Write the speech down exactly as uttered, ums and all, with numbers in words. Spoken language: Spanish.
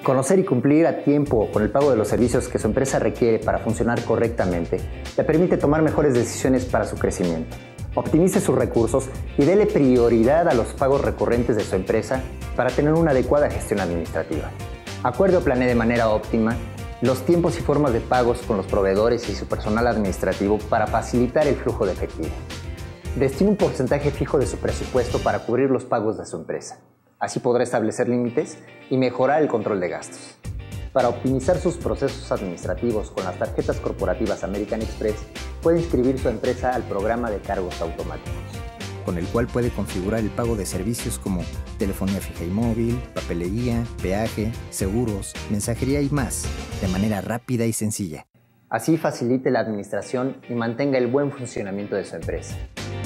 Conocer y cumplir a tiempo con el pago de los servicios que su empresa requiere para funcionar correctamente le permite tomar mejores decisiones para su crecimiento. Optimice sus recursos y dele prioridad a los pagos recurrentes de su empresa para tener una adecuada gestión administrativa. Acuerde o planee de manera óptima los tiempos y formas de pagos con los proveedores y su personal administrativo para facilitar el flujo de efectivo. Destine un porcentaje fijo de su presupuesto para cubrir los pagos de su empresa. Así podrá establecer límites y mejorar el control de gastos. Para optimizar sus procesos administrativos con las tarjetas corporativas American Express, puede inscribir su empresa al programa de cargos automáticos, con el cual puede configurar el pago de servicios como telefonía fija y móvil, papelería, peaje, seguros, mensajería y más, de manera rápida y sencilla. Así facilite la administración y mantenga el buen funcionamiento de su empresa.